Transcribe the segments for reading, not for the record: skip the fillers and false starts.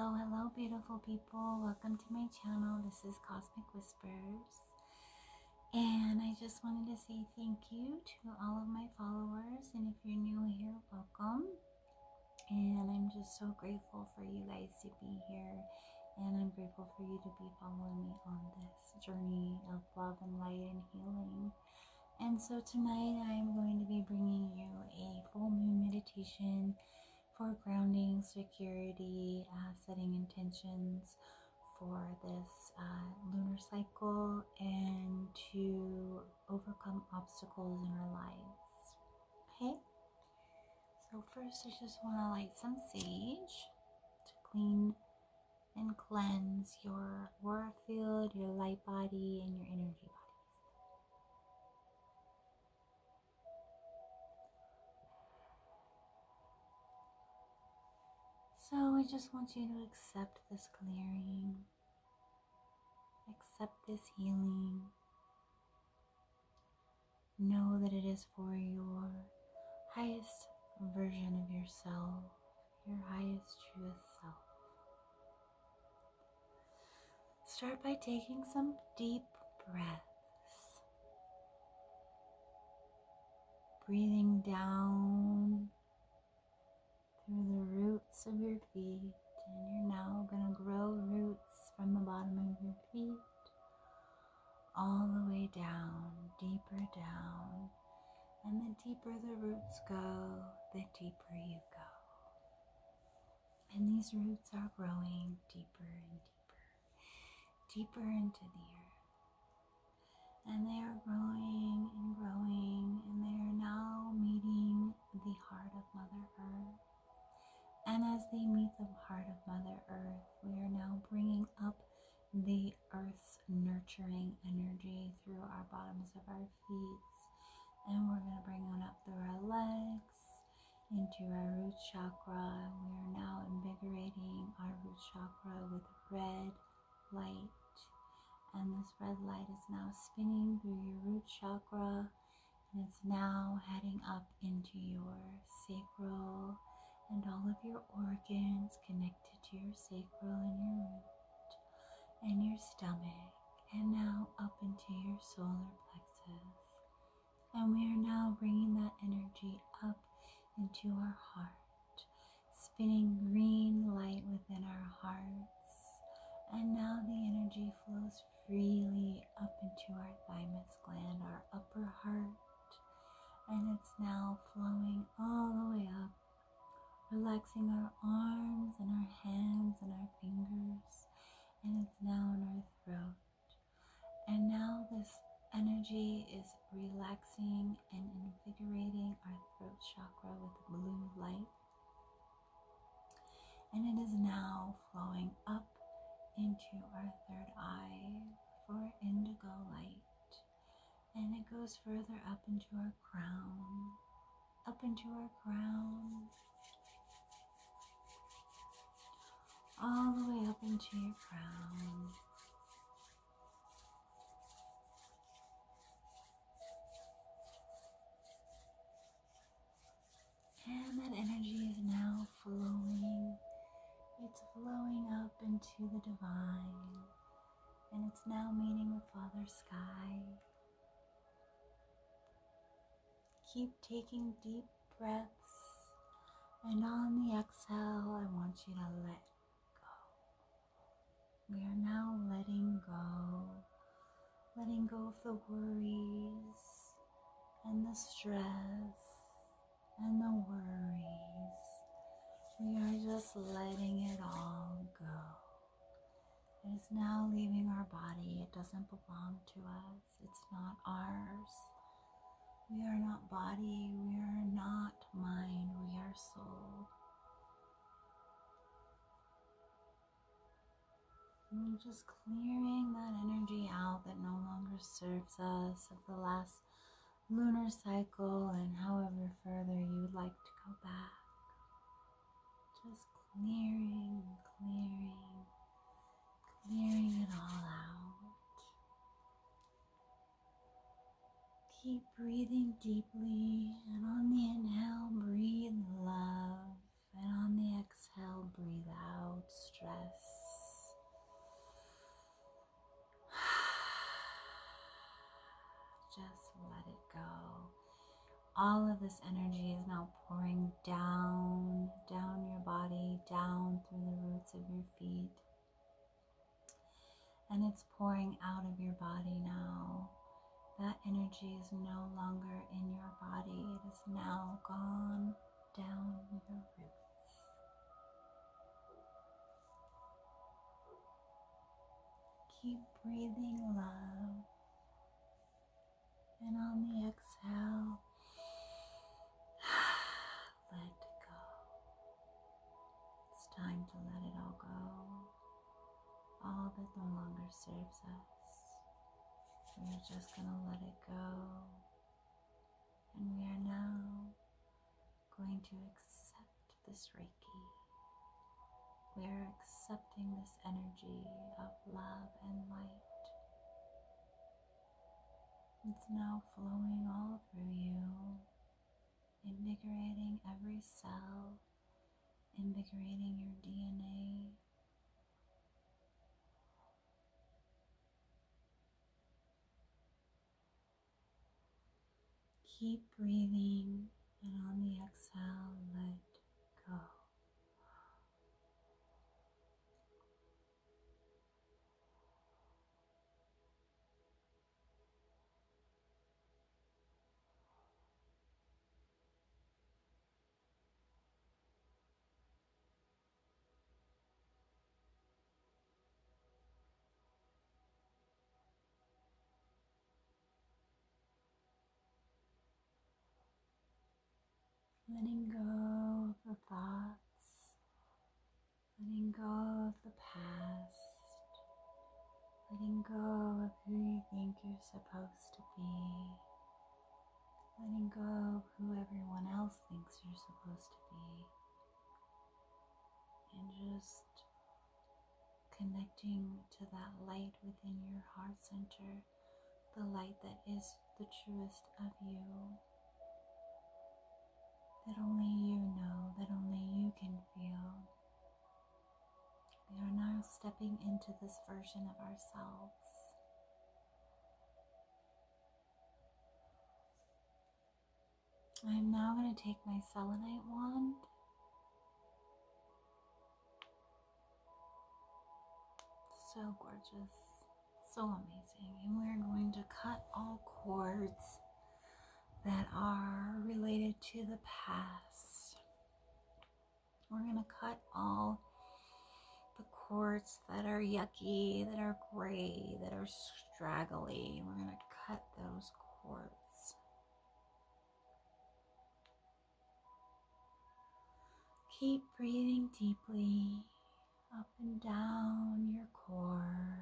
Hello, beautiful people. Welcome to my channel. This is Cosmic Whispers. And I just wanted to say thank you to all of my followers. And if you're new here, welcome. And I'm just so grateful for you guys to be here. And I'm grateful for you to be following me on this journey of love and light and healing. And so tonight I'm going to be bringing you a full moon meditation for grounding, security, setting intentions for this lunar cycle, and to overcome obstacles in our lives. Okay? So first I just want to light some sage to clean and cleanse your aura field, your light body, and your energy body. So I just want you to accept this clearing, accept this healing. Know that it is for your highest version of yourself, your highest, truest self. Start by taking some deep breaths, breathing down through the roots of your feet, and you're now going to grow roots from the bottom of your feet all the way down, deeper down, and the deeper the roots go, the deeper you go. And these roots are growing deeper and deeper into the earth. And they are growing and growing, and they are now meeting the heart of Mother Earth. And as they meet the heart of Mother Earth, we are now bringing up the Earth's nurturing energy through our bottoms of our feet. And we're going to bring it up through our legs, into our root chakra. We are now invigorating our root chakra with red light. And this red light is now spinning through your root chakra. And it's now heading up into your sacral and all of your organs connected to your sacral and your root and your stomach. And now up into your solar plexus. And we are now bringing that energy up into our heart, spinning green light within our hearts. And now the energy flows freely up into our thymus gland, our upper heart. And it's now flowing all the way up, relaxing our arms and our hands and our fingers. And it's now in our throat. And now this energy is relaxing and invigorating our throat chakra with blue light. And it is now flowing up into our third eye for indigo light. And it goes further up into our crown, all the way up into your crown. And that energy is now flowing. It's flowing up into the divine. And it's now meeting with Father Sky. Keep taking deep breaths. And on the exhale, I want you to let go. We are now letting go of the worries and the stress and the worries. We are just letting it all go. It is now leaving our body. It doesn't belong to us. It's not ours. We are not body. We are not mind. We are soul. And just clearing that energy out that no longer serves us of the last lunar cycle and however further you would like to go back. Just clearing it all out. Keep breathing deeply, and on the inhale, breathe love, and on the exhale, breathe out stress. just let it go. All of this energy is now pouring down your body, down through the roots of your feet. And it's pouring out of your body now. That energy is no longer in your body. It is now gone down your roots. Keep breathing love. And on the exhale, let go. It's time to let it all go. All that no longer serves us. We're just going to let it go. And we are now going to accept this Reiki. We are accepting this energy of love and light. It's now flowing all through you, invigorating every cell, invigorating your DNA. Keep breathing, and on the exhale, let go. Letting go of the thoughts, letting go of the past, letting go of who you think you're supposed to be, letting go of who everyone else thinks you're supposed to be, and just connecting to that light within your heart center, the light that is the truest of you, that only you know, that only you can feel. We are now stepping into this version of ourselves. I'm now going to take my selenite wand so gorgeous, so amazing, and we're going to cut all cords that are related to the past. We're going to cut all the cords that are yucky, that are gray, that are straggly. We're going to cut those cords. Keep breathing deeply up and down your core.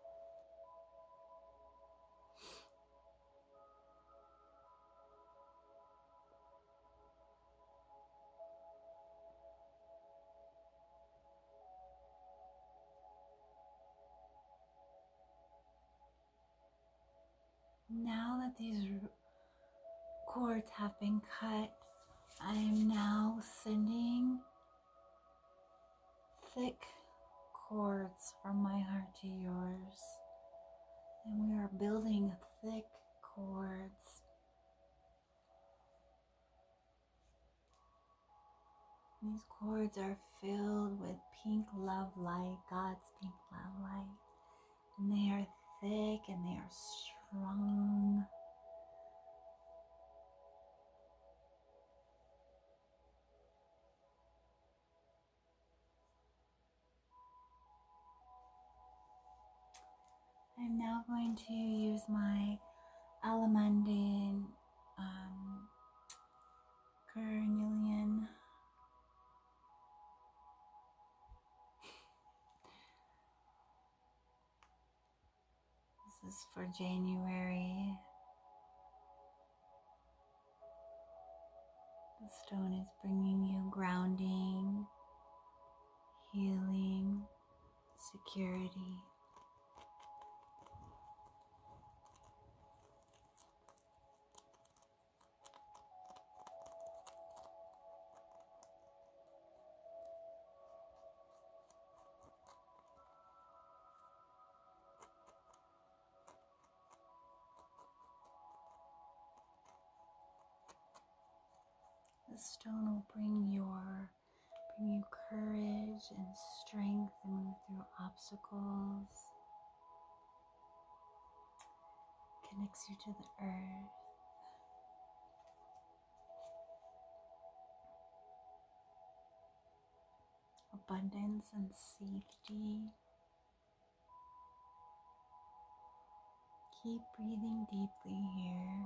Now that these cords have been cut, I am now sending thick cords from my heart to yours. And we are building thick cords. These cords are filled with pink love light, God's pink love light. And they are thick and they are strong. I'm now going to use my Alamandin carnelian. This is for January. The stone is bringing you grounding, healing, security. the stone will bring you courage and strength to move through obstacles. Connects you to the earth. Abundance and safety. Keep breathing deeply here.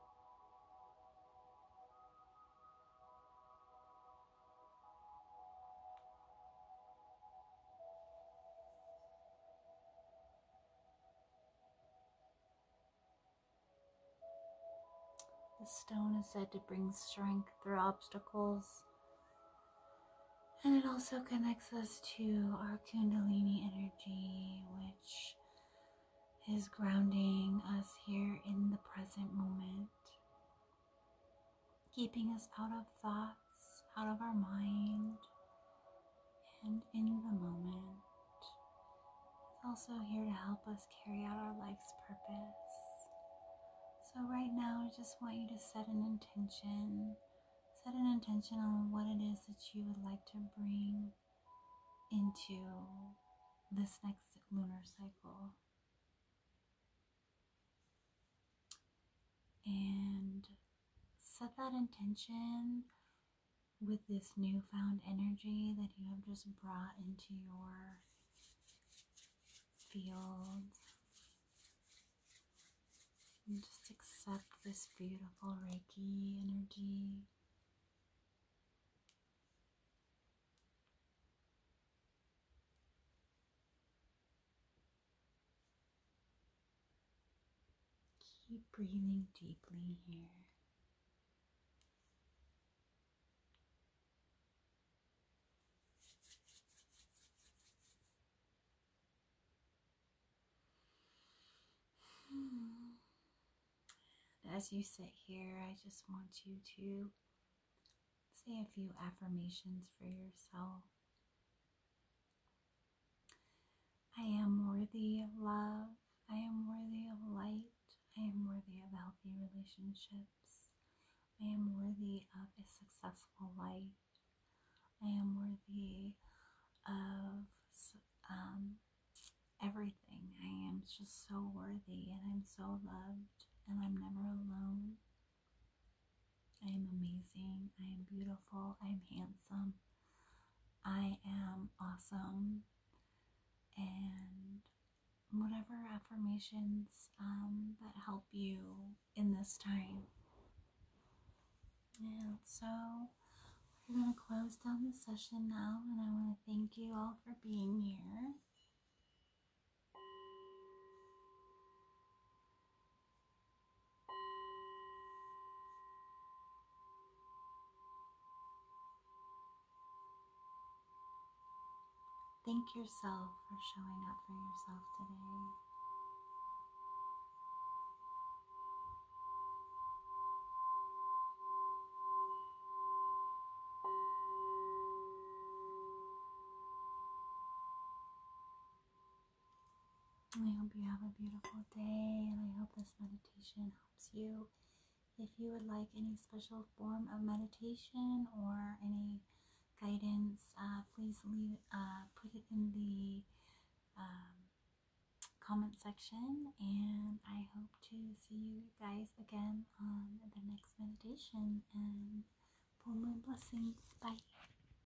The stone is said to bring strength through obstacles, and it also connects us to our Kundalini energy, which is grounding us here in the present moment, keeping us out of thoughts, out of our mind, and in the moment. It's also here to help us carry out our life's purpose. So right now, I just want you to set an intention. Set an intention on what it is that you would like to bring into this next lunar cycle. And set that intention with this newfound energy that you have just brought into your field. And just accept this beautiful Reiki energy. Keep breathing deeply here. As you sit here, I just want you to say a few affirmations for yourself. I am worthy of love. I am worthy of light. I am worthy of healthy relationships. I am worthy of a successful life. I am worthy of everything. I am just so worthy, and I'm so loved, and I'm never alone. I am amazing. I am beautiful. I am handsome. I am awesome. And whatever affirmations that help you in this time. And so we're going to close down the session now, and I want to thank you all for being here. Thank yourself for showing up for yourself today. I hope you have a beautiful day, and I hope this meditation helps you. If you would like any special form of meditation or any guidance, please put it in the comment section, and I hope to see you guys again on the next meditation, and full moon blessings. Bye.